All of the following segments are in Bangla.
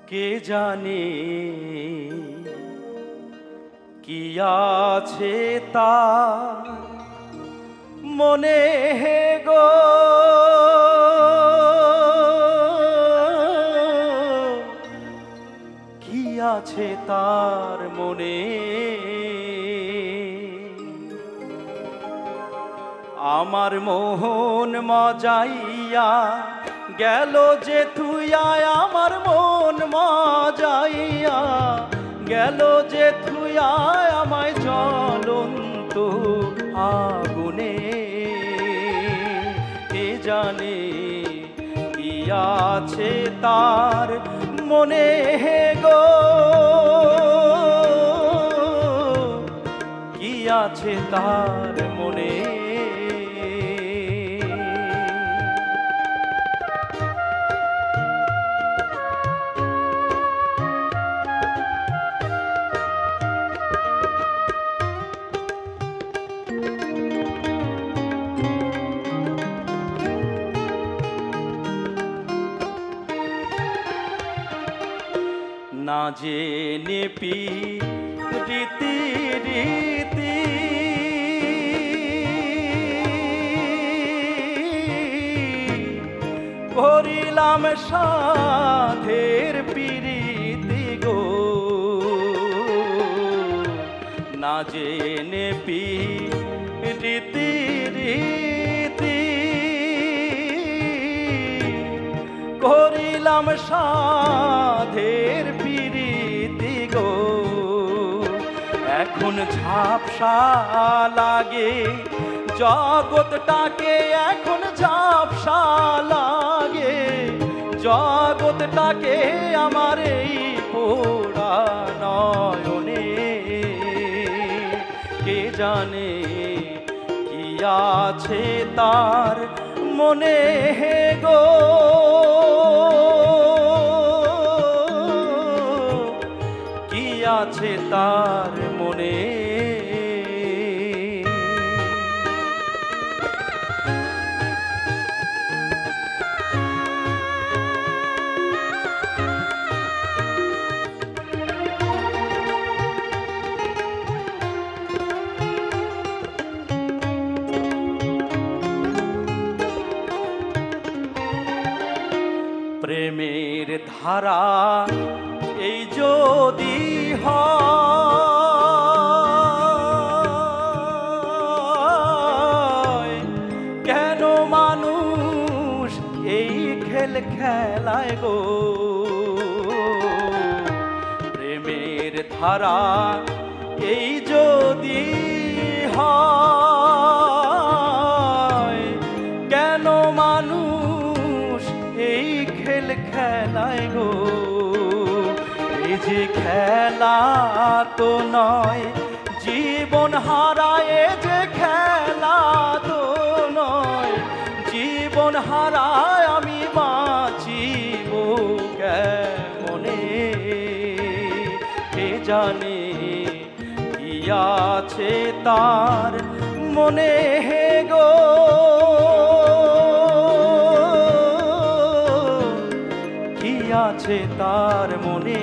কে জানে কি আছে তার মনে গো, কি আছে তার মনে। আমার মোহন মজাইয়া গেল যে থুইয়া, আমার মন মজাইয়া গেল যে থুইয়া আমায় জ্বলন্ত আগুনে। কে জানে কি আছে তার মনে গো, কি আছে তার মনে। না জেনে রীতি রীতি করিলাম সাধের পিরিতি গো, না জেনে রীতি রীতি করিলাম সাধের পিরিতি গো। এখন ঝাপসা লাগে জগৎটাকে, এখন ঝাপসা লাগে জগৎটাকে আমার এই পোড়া নয়নে। কে জানে কি আছে তার মনে গো, কি আছে তার মনে। প্রেমের ধারা এই যদি হয়, কেন মানুষ এই খেল খেলায় গো। প্রেমের ধারা এই যদি হয়, কেন মানুষ এই খেল খেলায় গো। এই যে খেলা তো নয় জীবন হারায়, যে খেলা তো নয় জীবন হারায়, আমি বাঁচিব কেমনে। কে জানে কি আছে তার মনে গো, কি আছে তার মনে।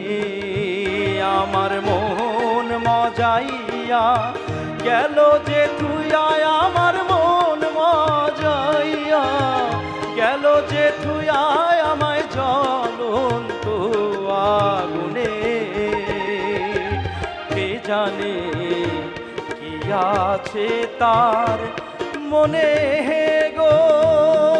আমার মন মজাইয়া গেল যে থুইয়া, আমার মন মজাইয়া গেল যে থুইয়া আমায় জ্বলন্ত আগুনে। কে জানে কি আছে তার মনে গো।